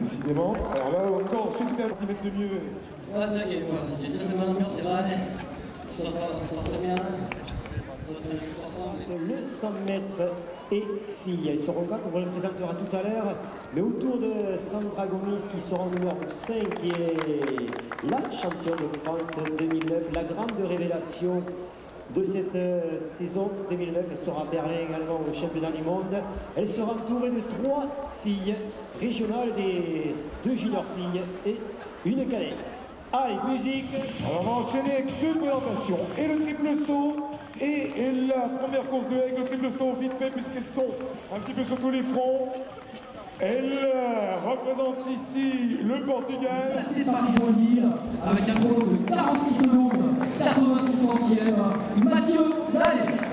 décidément. Alors là, encore, ceux qui mettent de mieux. Ouais, c'est ça qui est quoi. Il y a très bonne ambiance, c'est vrai. Ça s'entend très bien. Le 100 mètres et filles. Elles seront quatre, on vous les présentera tout à l'heure. Mais autour de Sandra Gomis, qui sera numéro 5, qui est la championne de France 2009, la grande révélation de cette saison 2009. Elle sera à Berlin également au championnat du monde. Elle sera entourée de 3 filles régionales, des 2 juniors filles et une cadette. Allez, musique. Alors on va enchaîner avec 2 présentations, et le triple saut et la première course de avec le triple saut vite fait, puisqu'elles sont un petit peu sur tous les fronts. Elle représente ici le Portugal. C'est Paris-Joinville avec un chrono de 46 secondes, 86 centièmes. Mathieu Lallet.